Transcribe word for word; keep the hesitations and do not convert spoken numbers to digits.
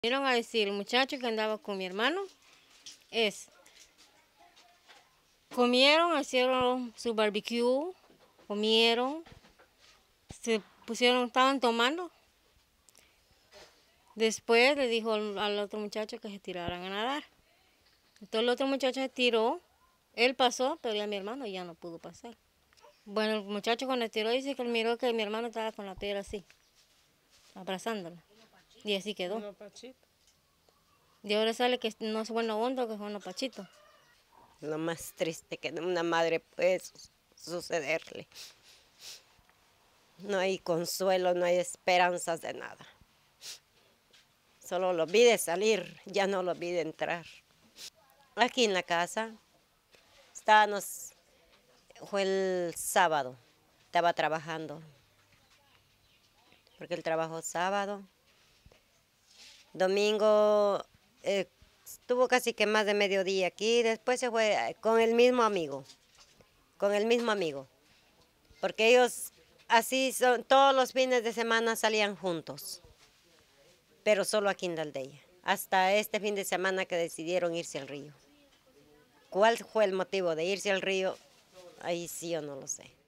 Vinieron a decir, el muchacho que andaba con mi hermano, es, comieron, hicieron su barbecue, comieron, se pusieron, estaban tomando. Después le dijo al, al otro muchacho que se tiraran a nadar. Entonces el otro muchacho se tiró, él pasó, pero ya mi hermano ya no pudo pasar. Bueno, el muchacho cuando se tiró dice que él miró que mi hermano estaba con la piedra así, abrazándola, y así quedó. Y ahora sale que no es bueno hondo, que es bueno pachito. Lo más triste que una madre puede sucederle. No hay consuelo, no hay esperanzas de nada. Solo lo vi de salir, ya no lo vi de entrar. Aquí en la casa, estábamos, fue el sábado, estaba trabajando, porque él trabajó sábado. Domingo eh, estuvo casi que más de mediodía aquí, después se fue con el mismo amigo, con el mismo amigo, porque ellos así son, todos los fines de semana salían juntos, pero solo aquí en la aldea, hasta este fin de semana que decidieron irse al río. ¿Cuál fue el motivo de irse al río? Ahí sí yo no lo sé.